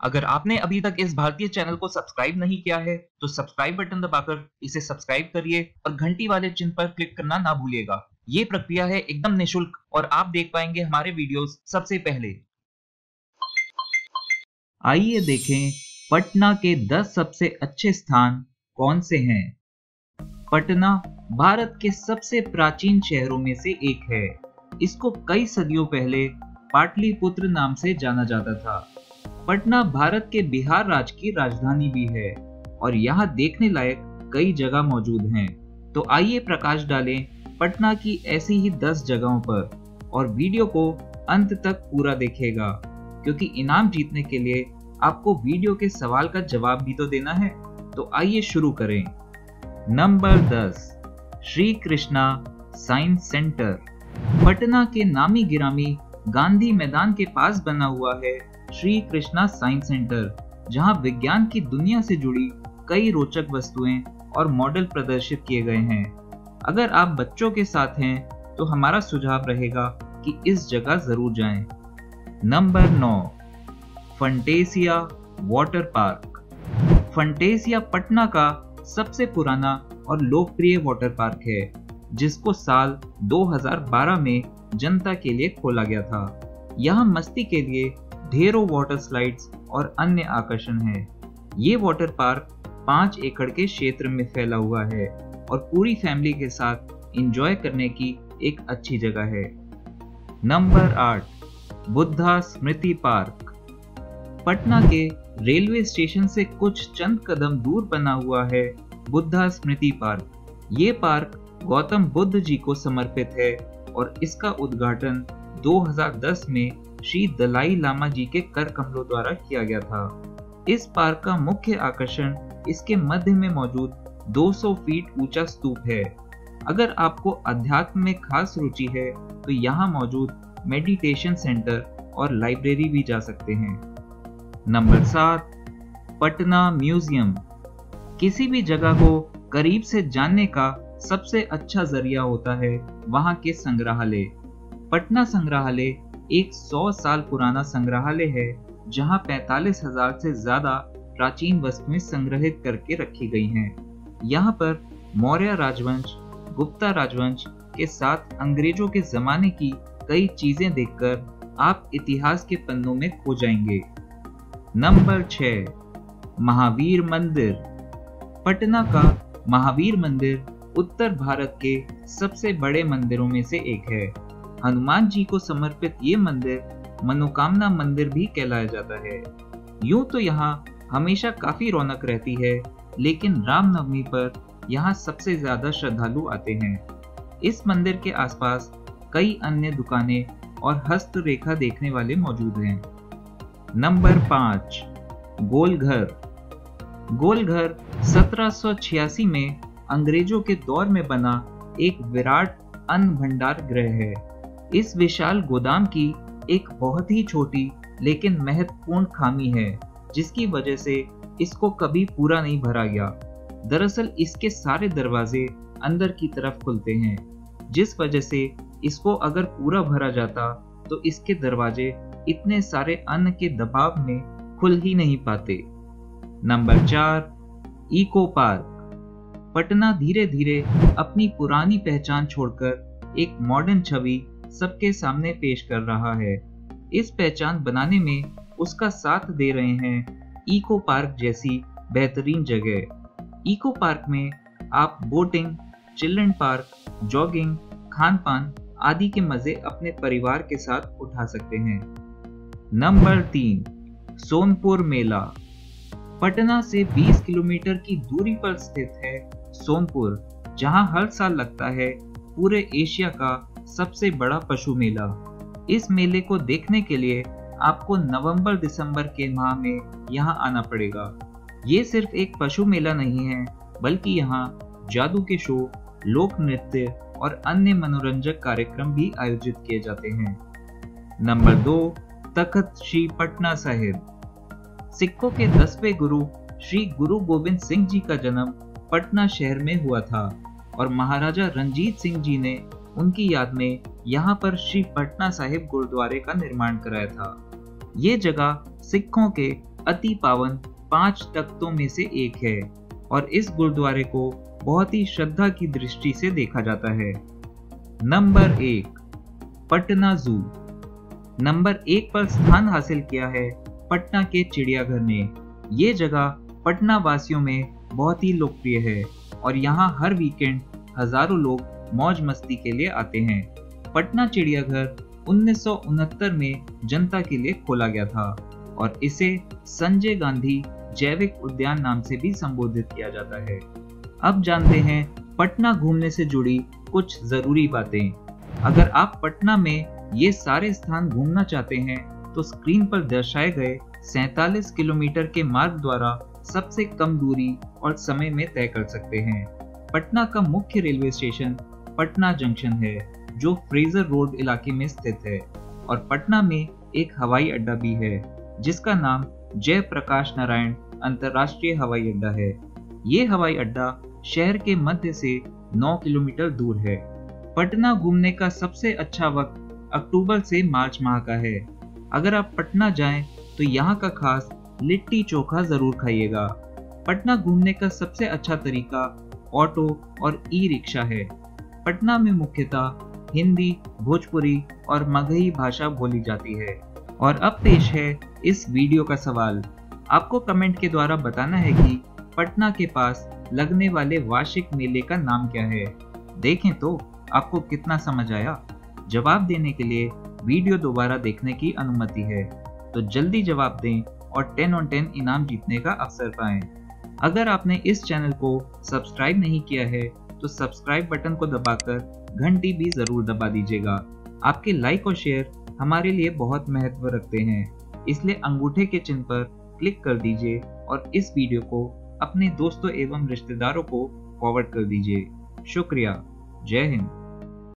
अगर आपने अभी तक इस भारतीय चैनल को सब्सक्राइब नहीं किया है तो सब्सक्राइब बटन दबाकर इसे सब्सक्राइब करिए और घंटी वाले चिन्ह पर क्लिक करना ना भूलिएगा। ये प्रक्रिया है एकदम निःशुल्क और आप देख पाएंगे हमारे वीडियोस सबसे पहले। आइए देखें पटना के 10 सबसे अच्छे स्थान कौन से हैं। पटना भारत के सबसे प्राचीन शहरों में से एक है। इसको कई सदियों पहले पाटलिपुत्र नाम से जाना जाता था। पटना भारत के बिहार राज्य की राजधानी भी है और यहाँ देखने लायक कई जगह मौजूद हैं। तो आइए प्रकाश डालें पटना की ऐसी ही 10 जगहों पर और वीडियो को अंत तक पूरा देखिएगा, क्योंकि इनाम जीतने के लिए आपको वीडियो के सवाल का जवाब भी तो देना है। तो आइए शुरू करें। Number 10, Shri Krishna science centre. Patna के नामी गिरामी गांधी मैदान के पास बना हुआ है श्री कृष्णा साइंस सेंटर, जहां विज्ञान की दुनिया से जुड़ी कई रोचक वस्तुएं और मॉडल प्रदर्शित किए गए हैं। अगर आप बच्चों के साथ हैं तो हमारा सुझाव रहेगा कि इस जगह जरूर जाएं। Number 9, Fantasia water park. Fantasia Patna का सबसे पुराना और लोकप्रिय वाटर पार्क है, जिसको साल 2012 में जनता के लिए खोला गया था। यहाँ मस्ती के लिए ढेरों वाटर स्लाइड्स और अन्य आकर्षण हैं। ये वाटर पार्क 5 एकड़ के क्षेत्र में फैला हुआ है और पूरी फैमिली के साथ एंजॉय करने की एक अच्छी जगह है। Number 8, Buddha Smriti park. पटना के रेलवे स्टेशन से कुछ चंद कदम दूर बना हुआ है बुद्धा स्मृति पार्क। ये पार्क गौतम बुद्ध जी को समर्पित है और इसका उद्घाटन 2010 में श्री दलाई लामा जी के कर कमलों द्वारा किया गया था। इस पार्क का मुख्य आकर्षण इसके मध्य में मौजूद 200 फीट ऊंचा स्तूप है। अगर आपको अध्यात्म में खास रुचि है तो यहाँ मौजूद मेडिटेशन सेंटर और लाइब्रेरी भी जा सकते हैं। Number 7, Patna museum. किसी भी जगह को करीब से जानने का सबसे अच्छा जरिया होता है वहाँ के संग्रहालय। पटना संग्रहालय एक 100 साल पुराना संग्रहालय है, जहाँ 45,000 से ज्यादा प्राचीन वस्तुएं संग्रहित करके रखी गई हैं। यहाँ पर मौर्य राजवंश, गुप्ता राजवंश के साथ अंग्रेजों के जमाने की कई चीजें देखकर आप इतिहास के पन्नों में खो जाएंगे। नंबर 6, महावीर मंदिर। पटना का महावीर मंदिर उत्तर भारत के सबसे बड़े मंदिरों में से एक है। हनुमान जी को समर्पित ये मंदिर मनोकामना मंदिर भी कहलाया जाता है। यूं तो यहाँ हमेशा काफी रौनक रहती है, लेकिन रामनवमी पर यहाँ सबसे ज्यादा श्रद्धालु आते हैं। इस मंदिर के आसपास कई अन्य दुकानें और हस्तरेखा देखने वाले मौजूद हैं। नंबर 5, गोलघर। गोलघर 1786 में अंग्रेजों के दौर में बना एक विराट अन्न भंडार गृह है। इस विशाल गोदाम की एक बहुत ही छोटी लेकिन महत्वपूर्ण खामी है, जिसकी वजह से इसको कभी पूरा नहीं भरा गया। दरअसल इसके सारे दरवाजे अंदर की तरफ खुलते हैं, जिस वजह से इसको अगर पूरा भरा जाता तो इसके दरवाजे इतने सारे अन्न के दबाव में खुल ही नहीं पाते। Number 4, eco park. पटना धीरे धीरे अपनी पुरानी पहचान छोड़कर एक मॉडर्न छवि सबके सामने पेश कर रहा है। इस पहचान बनाने में उसका साथ दे रहे हैं इको पार्क जैसी बेहतरीन जगह। इको पार्क में आप बोटिंग, चिल्ड्रन पार्क, जॉगिंग, खान पान आदि के मजे अपने परिवार के साथ उठा सकते हैं। नंबर 3, सोनपुर मेला। पटना से 20 किलोमीटर की दूरी पर स्थित है सोनपुर, जहां हर साल लगता है पूरे एशिया का सबसे बड़ा पशु मेला। इस मेले को देखने के लिए आपको नवंबर-दिसंबर के माह में यहां आना पड़ेगा। ये सिर्फ एक पशु मेला नहीं है, बल्कि यहाँ जादू के शो, लोक नृत्य और अन्य मनोरंजक कार्यक्रम भी आयोजित किए जाते हैं। नंबर 2, तख्त श्री पटना साहिब। सिखों के 10वें गुरु श्री गुरु गोविंद सिंह जी का जन्म पटना शहर में हुआ था और महाराजा रणजीत सिंह जी ने उनकी याद में यहाँ पर श्री पटना साहिब गुरुद्वारे का निर्माण कराया था। ये जगह सिखों के अति पावन 5 तख्तों में से एक है और इस गुरुद्वारे को बहुत ही श्रद्धा की दृष्टि से देखा जाता है। नंबर 1, पटना जू। नंबर 1 पर स्थान हासिल किया है पटना के चिड़ियाघर ने। ये जगह पटना वासियों में बहुत ही लोकप्रिय है और यहाँ हर वीकेंड हजारों लोग मौज मस्ती के लिए आते हैं। पटना चिड़ियाघर 1969 में जनता के लिए खोला गया था और इसे संजय गांधी जैविक उद्यान नाम से भी संबोधित किया जाता है। अब जानते हैं पटना घूमने से जुड़ी कुछ जरूरी बातें। अगर आप पटना में ये सारे स्थान घूमना चाहते हैं तो स्क्रीन पर दर्शाए गए 47 किलोमीटर के मार्ग द्वारा सबसे कम दूरी और समय में तय कर सकते हैं। पटना का मुख्य रेलवे स्टेशन पटना जंक्शन है जो फ्रेजर रोड इलाके में स्थित है और पटना में एक हवाई अड्डा भी है जिसका नाम जयप्रकाश नारायण अंतर्राष्ट्रीय हवाई अड्डा है। ये हवाई अड्डा शहर के मध्य से 9 किलोमीटर दूर है। पटना घूमने का सबसे अच्छा वक्त अक्टूबर से मार्च माह का है। अगर आप पटना जाएं तो यहाँ का खास लिट्टी चोखा जरूर खाइएगा। पटना घूमने का सबसे अच्छा तरीका ऑटो और ई रिक्शा है। पटना में मुख्यतः हिंदी, भोजपुरी और मगही भाषा बोली जाती है। और अब पेश है इस वीडियो का सवाल। आपको कमेंट के द्वारा बताना है कि पटना के पास लगने वाले वार्षिक मेले का नाम क्या है। देखें तो आपको कितना समझ आया। जवाब देने के लिए वीडियो दोबारा देखने की अनुमति है, तो जल्दी जवाब दें और 10 on 10 इनाम जीतने का अवसर पाएं। अगर आपने इस चैनल को सब्सक्राइब नहीं किया है तो सब्सक्राइब बटन को दबाकर घंटी भी जरूर दबा दीजिएगा। आपके लाइक और शेयर हमारे लिए बहुत महत्व रखते हैं, इसलिए अंगूठे के चिन्ह पर क्लिक कर दीजिए और इस वीडियो को अपने दोस्तों एवं रिश्तेदारों को फॉरवर्ड कर दीजिए। शुक्रिया। जय हिंद।